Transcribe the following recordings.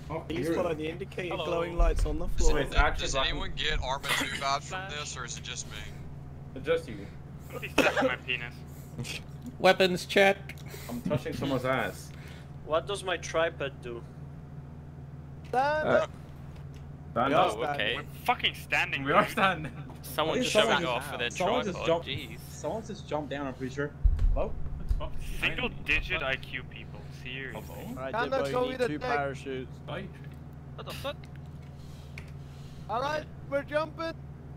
Oh, Please here. follow the indicator Hello. glowing lights on the floor. Does anyone get Arma 2 vibes from this, or is it just me? It's just you. He's touching my penis. Weapons check. I'm touching someone's ass. What does my tripod do? Stand We are up. standing. Okay. We're fucking standing. We are dude. standing. Someone's Someone showing just- off for their someone just tripod. jumped- Jeez. Someone just jumped down, I'm pretty sure. Hello? Single digit IQ people. Seriously. Alright, Can I Dibbo, go you with need a 2 deck? parachutes. Bye. What the fuck? Alright, we're jumping.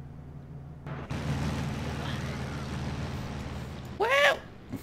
Wow.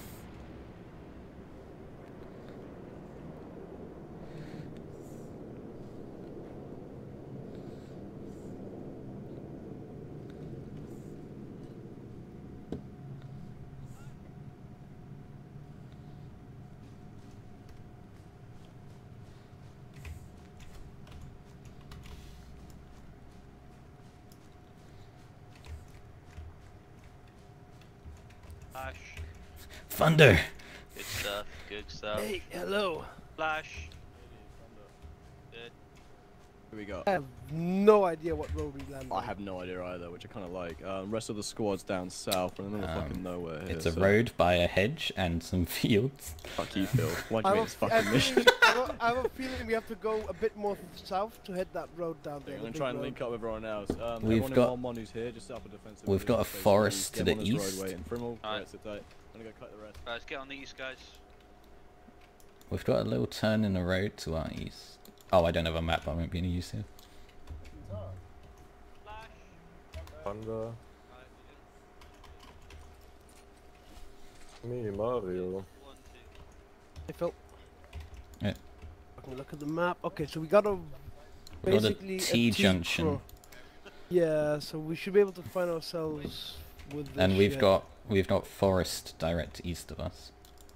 Flash. Thunder. Good stuff. Good stuff. Hey, hello. Flash. Good. Here we go. I have no idea what road we landed. I have no idea either, which I kind of like. Rest of the squad's down south, and I'm fucking nowhere here. It's a so- road by a hedge and some fields. Fuck you, Phil. Why'd you I make have, this I fucking have mission? feeling- I have a feeling we have to go a bit more south to hit that road down there. I'm the gonna big try and road. link up with everyone else. We've everyone got- in 1-1 who's here, just set up a defensive. we've got a position, forest get to the on this east. roadway in Frimmel. Alright. Right, sit tight. I'm gonna go cut the rest. Let's get on the east, guys. We've got a little turn in the road to our east. Oh, I don't have a map. I won't be any use here. Thunder. Me, Mario. Hey, Phil. Yeah. Okay, look at the map. Okay, so we got a We got a basically T-junction. cross. Yeah, so we should be able to find ourselves with this And we've shit. got forest direct east of us.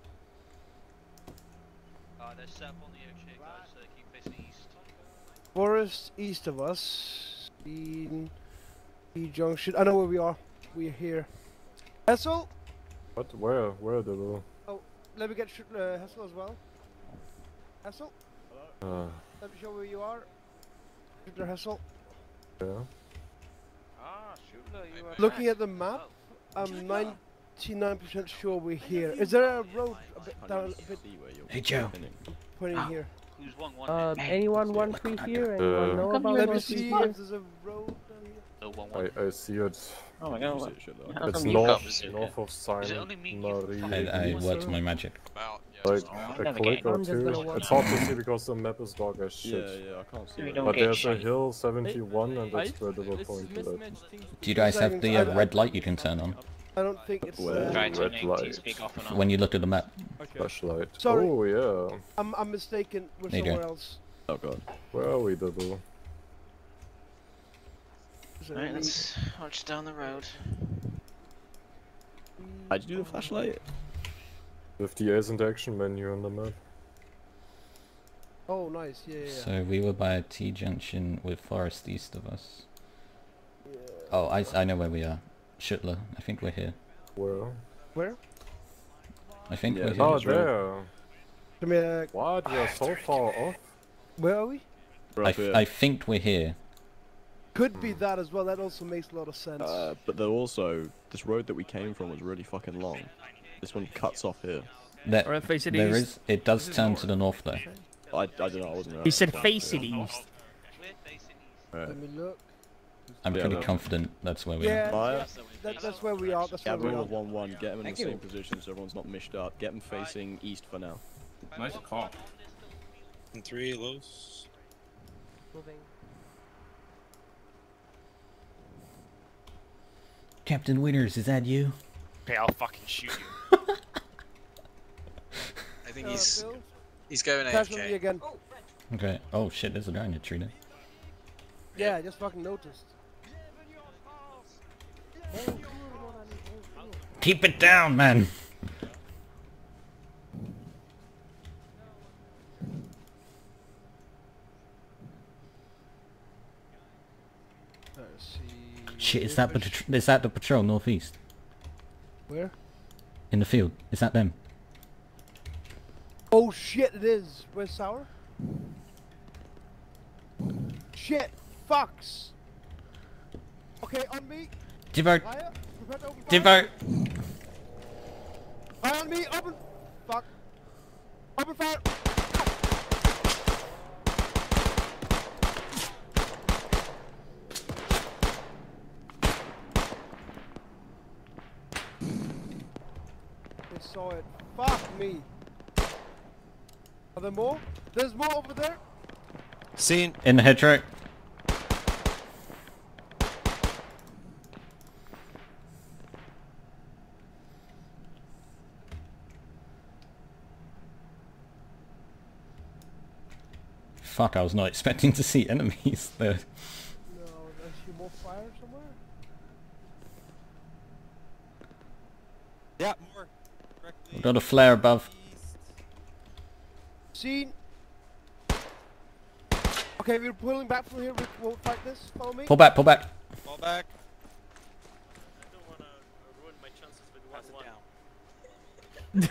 There's set up on the edge here, guys, so keep facing east. Forest east of us. T-junction. I know where we are. We're here. Hessel? What? Where? Where the little? Let me get Hessel as well. Hessel? Let me show where you are. Shooter Hessel. Yeah. Ah, Shula, you are Looking back. at the map, I'm 99% sure we're here. Is there a road a bit down, a bit Hey Joe. pointing here? Who's one? Anyone want free here? Anyone know about Let me one see free if here? there's a road down here. No, one. I see it. Oh my god. How It's come you north, can't see it? north of Is it only Silent me? Marie. I worked my magic. About, yeah. Like just- a never click get- or I'm just two. gonna watch It's hard to see because the map is dark as shit. Yeah, I can't see We it. don't But get there's a shit. hill 71 and that's where the little point is. Do you guys have the red light you can turn on I don't think it's. Where? Try to Red make light. TeamSpeak off and on. when you look at the map? Flashlight. Sorry. Oh yeah. I'm mistaken. We're There you go. somewhere else. Oh god. Where are we, Double? So Alright, we- let's march down the road. How'd you do the flashlight? With the ascent action menu on the map. Oh, nice. Yeah, yeah. So we were by a T-junction with forest east of us. Yeah. Oh, I know where we are. Shutler. I think we're here. Where? Where? I think Yeah, we're here. Oh, He's right. there. Come here. What? We are so far off. Where are we? I think we're here. Could be that as well. That also makes a lot of sense. But then also, this road that we came from was really fucking long. This one cuts off here. There is. It does turn to the north though. I don't know, I wasn't around. He said face it east. We're facing east. Right. Let me look. I'm Yeah, pretty no. confident that's where we are. Yeah, Fire. that's where we are. That's where Get we everyone are. with 1-1, get them in the same position so everyone's not mished up. Get them facing east for now. Nice call. And 3 lows. Moving. Captain Winners, is that you? Okay, I'll fucking shoot you. I think Phil? he's going Crash on me AFK. again. Okay. Oh shit, there's a guy in a tree there. Yeah, I just fucking noticed. Keep it down, man. Let's see. Shit, is that the patrol northeast? Where? In the field? Is that them? Oh shit, it is. Where's Sour? shit! Fucks! Okay, on me! Divo! Fire! Prepare to open fire! Divo! Fire on me! Open! Fuck! Open fire! They saw it. Fuck me! Are there more? There's more over there! Seen. In the hedgerow. Fuck, I was not expecting to see enemies there. No, there's more fire somewhere? Yeah, more. We've got a flare above. Seen. Okay, we're pulling back from here. We won't fight this. Follow me. Pull back, pull back. Fall back. I don't wanna ruin my chances with 1-1.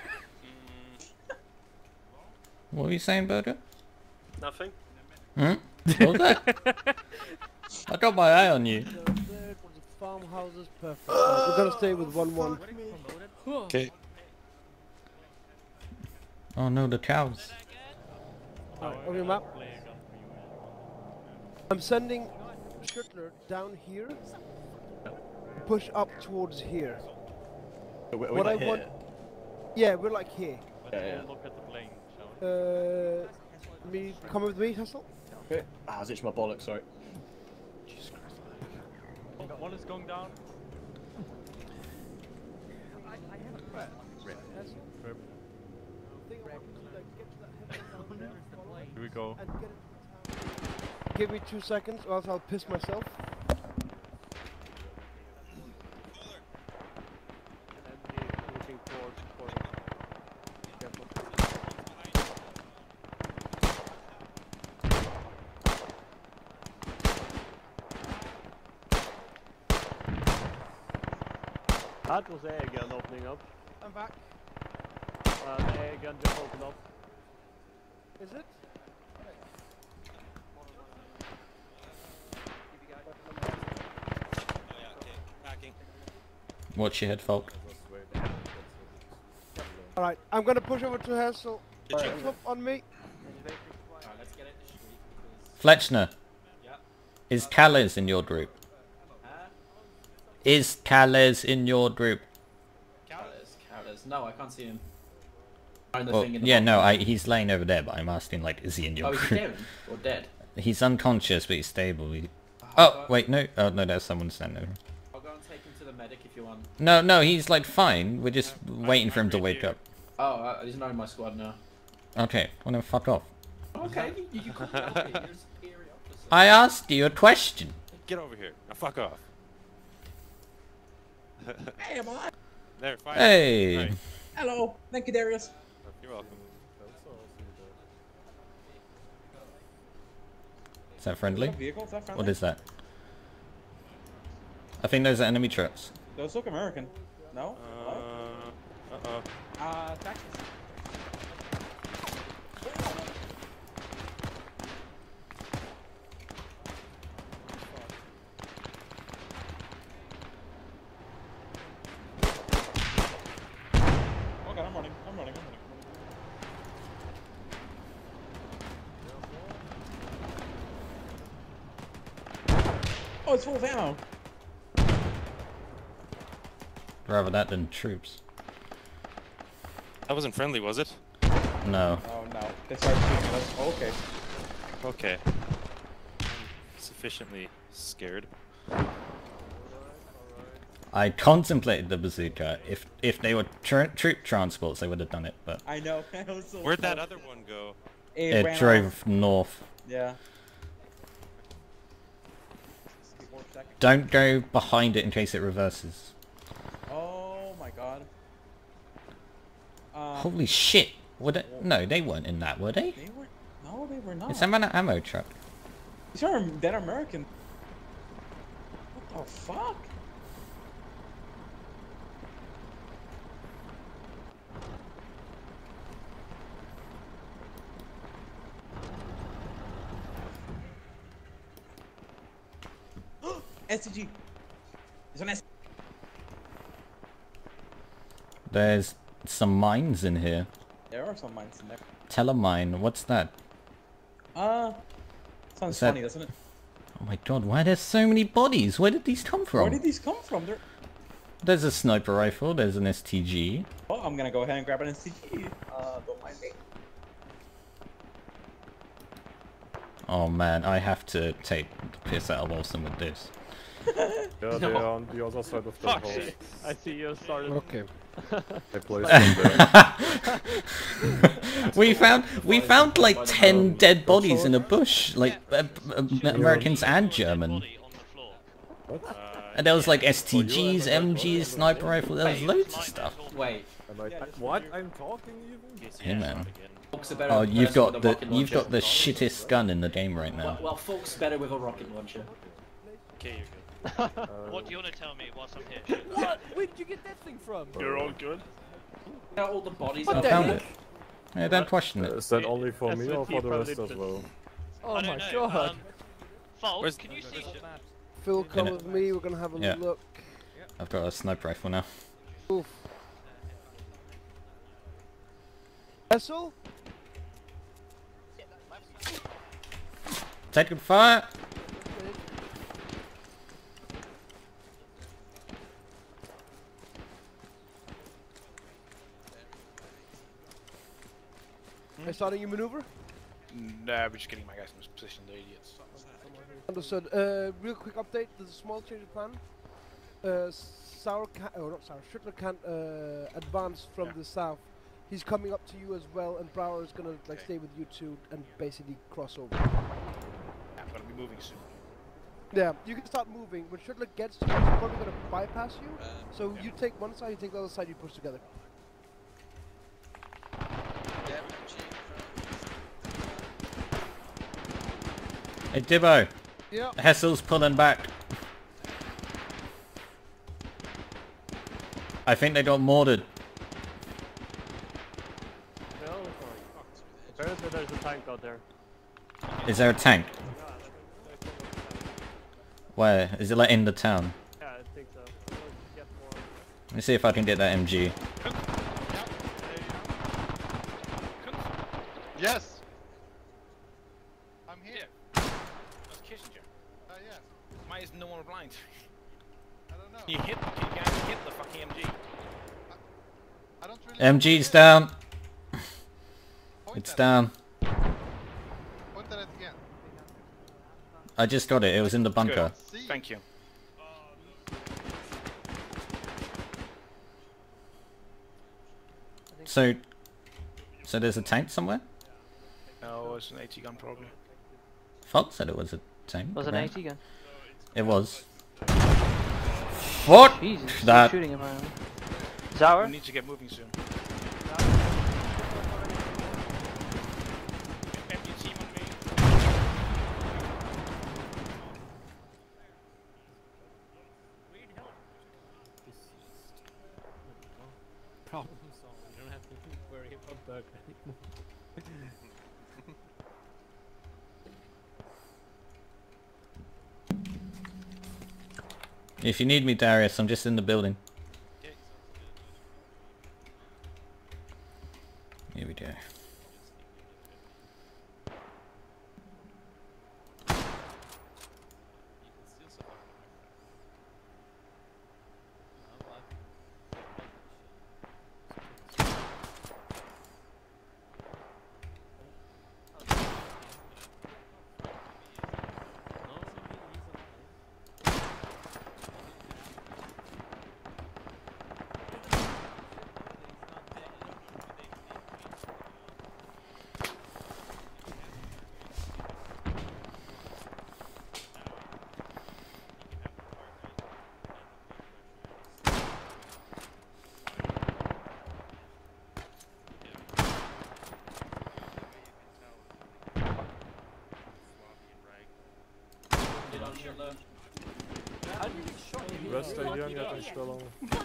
What were you saying, Burger? Nothing. Hmm? What was that? I got my eye on you. There was a farmhouses. Perfect. We're gonna stay with 1-1. Okay. Oh no, the cows. On your map. I'm sending Schuttler down here. Push up towards here. What I want. Yeah, we're like here. Yeah. Look at the plane, shall Me, come with me, Hessel. Okay. Ah, I was itching my bollocks, sorry. Jesus Christ. we? One is going down. Here we go. Give me 2 seconds, or else I'll piss myself. That was air gun opening up. I'm back. The air gun just opened up. Is it? Watch your head, Falk. Alright, I'm gonna push over to Hessel. Flip on me. Fletchner. Is Calles in your group? Is Calles in your group? Calles. No, I can't see him. Well, yeah, no, he's laying over there, but I'm asking, like, is he in your Oh, is he group? down? Or dead? He's unconscious, but he's stable. Oh, wait, no. Oh, no, there's someone standing over. I'll go and take him to the medic if you want. No, he's, like, fine. We're just waiting for him to wake up. Oh, he's not in my squad now. Okay, well then fuck off. Okay, you can tell me. You're a superior officer. I asked you a question. Get over here. Now fuck off. Hey, am I? There, fine. Hey. Right. Hello. Thank you, Darius. You're welcome. Is that friendly? Vehicle? Is that friendly? What is that? I think those are enemy trucks. Those look American. No? Uh-oh. Texas. Okay, I'm running. Oh, it's full of ammo. Rather that than troops. That wasn't friendly, was it? No. Oh no, they started shooting at us. Oh, okay. Okay. I'm sufficiently scared. I contemplated the bazooka. If they were troop transports, they would have done it, but I know. I was so Where'd that other one go? it ran drove off. north. Yeah. Don't go behind it in case it reverses. Oh my god. Holy shit! No, they weren't in that, were they? They were. No, they were not. Is that man an ammo truck? These are that American. What the fuck? STG. There's an S. There's some mines in here. There are some mines in there. Telemine, what's that? Sounds that- funny, doesn't it? Oh my god, why are there so many bodies? Where did these come from? Where did these come from? There's a sniper rifle, there's an STG. Oh, I'm gonna go ahead and grab an STG. Don't mind me. Oh man, I have to take the piss out of Wilson with this. Yeah, they are on the other side of the Fuck house. shit. I see you started. Okay. They placed them there. we found like 10 dead bodies in a bush, like Americans and German. What? And there was like STGs, MGs, sniper rifle, there was loads of stuff. Wait. What? I'm talking even? Hey man. Folks are better Oh, with you've a got the rocket launcher. shittest gun in the game right now. Well, folks better with a rocket launcher. Okay, you're good. What do you want to tell me whilst I'm here? What? Where did you get that thing from? You're all good. Now all the bodies What are the Found heck? it. Yeah, don't question it. Is that only for me or SVT for the rest probably as well? Oh I my don't know. god. Folks, Where's- can you see? Phil, come Yeah. with me. We're gonna have a Yeah. look. I've got a sniper rifle now. Oof. Vessel? Take fire! Are you starting your maneuver? Nah, we're just getting my guys in this position, the idiots. Understood. Real quick update. There's a small change of plan. Strickler can't advance from the south. He's coming up to you as well, and Brower is gonna like stay with you two and basically cross over. Yeah, I'm gonna be moving soon. Yeah, you can start moving. When Strickler gets to you, he's probably gonna bypass you. So you take one side, you take the other side, you push together. Hey Dibbo! Yeah. Hessel's pulling back. I think they got mortared. No. Apparently there's a tank out there. Is there a tank? Where? Is it like in the town? Yeah, I think so. Let's get more. Let me see if I can get that MG. Yes! I'm here. That's Kissinger. Yeah. Why is no one blind? I don't know. You guys hit the fucking MG. I don't really MG's down. It's down. point that again. I just got it. It was in the bunker. Thank you. So there's a tank somewhere? No, it's an AT gun probably. Fox said it was a tank. Was it an right? AT gun? It was. What? Jesus, That. shooting him around. Zauer? We need to get moving soon. MG team on me. Problem solved. You don't have to worry about bug anymore. If you need me, Darius, I'm just in the building. Here we go. Rest are hier in der Stellung.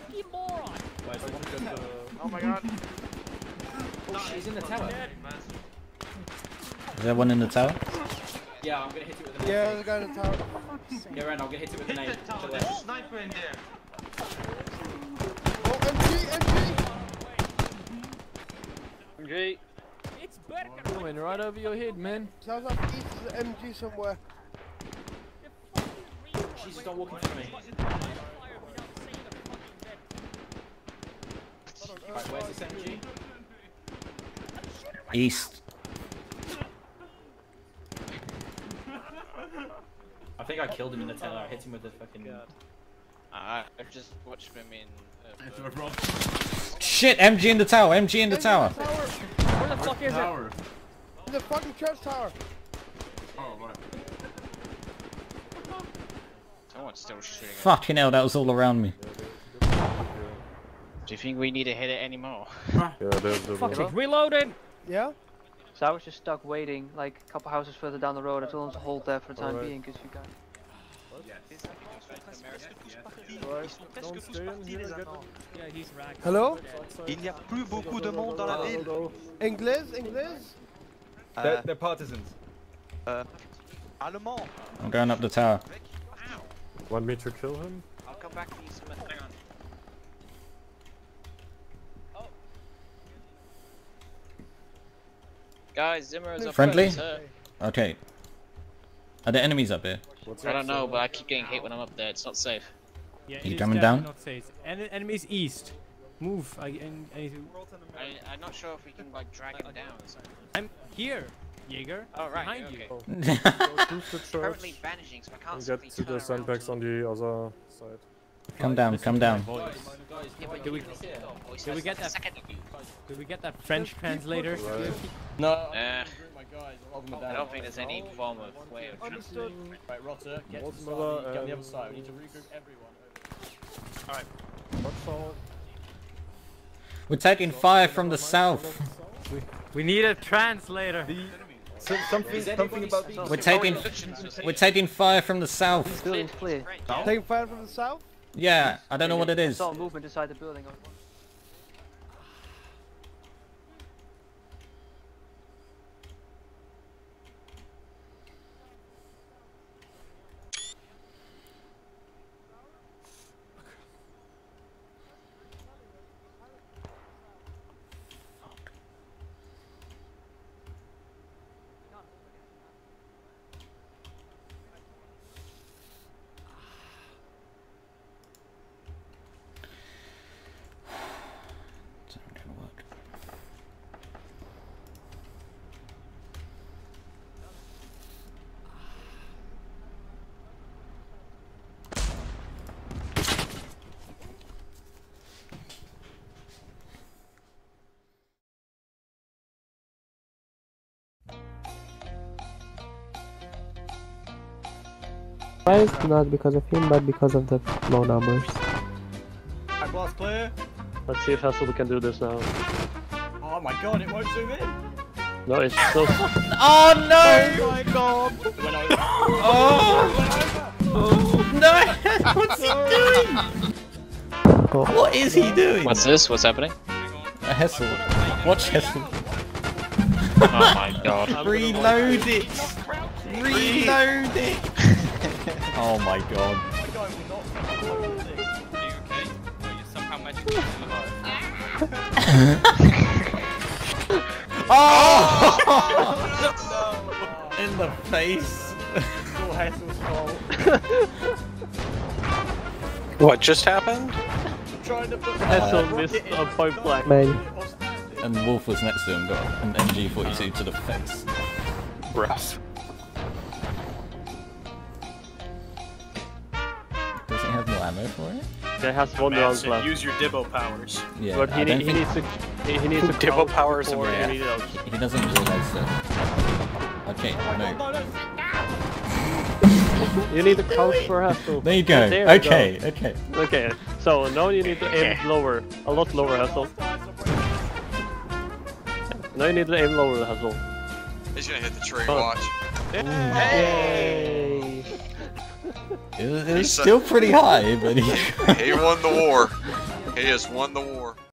Oh my god. Oh, he's in the tower. Is there one in the tower? Yeah, I'm gonna hit it with a nade. Yeah, there's a guy in the tower. Yeah, right, I'm gonna hit it with a nade. There's a sniper in there. Oh, MG. It's coming right over your head, man. Sounds like east is an MG somewhere. Jesus, don't walk in front of me. Right, where's this MG? East. I think I killed him in the tower. I hit him with the fucking... I've just watched him in... Shit, MG in the tower, MG in the tower. Where the fuck is it? In the fucking church tower. Oh, right. Someone's still shooting. Fucking hell, that was all around me. Do you think we need to hit it anymore? Yeah, there's the Fuck it, reloading! Yeah? So I was just stuck waiting, like a couple houses further down the road. I told them to hold there for the time being, because you guys... Hello? Il n'y a plus beaucoup de monde dans la ville. English? They're partisans. Allemand. I'm going up the tower. Want me to kill him? I'll come back to you some... Hang on. Guys, Zimmer is up Friendly? there. Okay. Are there enemies up here? I don't know, but I keep getting hit when I'm up there. It's not safe. Yeah, you it coming is down? Not safe. Enemies east. Move. I need to... I'm not sure if we can like drag him down. I'm here, Jaeger. Oh right, behind okay. you. Who's the church? Currently bandaging, so I can't Get simply to the turn around. sandbags on the other side. Come down, come down. Did we get that? Did we get that French translator? Right. No. I don't think there's any form of way of translating. Right, Rotter, get to the side, Mother, get on the other side. We need to regroup everyone. Alright. Watch out. We're taking fire from the south. We need a translator. Something about the... We're taking fire from the south. Building's clear. Taking fire from the south? Yeah, I don't know what it is. Saw movement inside the building. It's not gonna work. Not because of him, but because of the low numbers. Back blast clear. Let's see if Hustle can do this now. Oh my god, it won't zoom in. No, it's so... Oh no! Oh my god. It went over. Oh no! What's he doing? What is he doing? What's this? What's happening? A Hessel. Watch Hessel. Oh my god. Reload it! Reload it! Oh my god. Oh! In the face. What just happened? Hessel missed a point blank. Man. And Wolf was next to him, got an MG42 to the face. Rough. Does he have more ammo for it? Guy has one round left. Use your Dibbo powers. Yeah, But he needs to Dibbo powers before and he else. he doesn't realize that. Okay, no. You need to crouch for Hessel. There you go. There Okay, you go. okay. Okay, so now you need to aim lower. A lot lower, Hessel. Now you need to aim lower, Hessel. He's gonna hit the tree, watch. Yay! It was still pretty high, but he He won the war. He has won the war.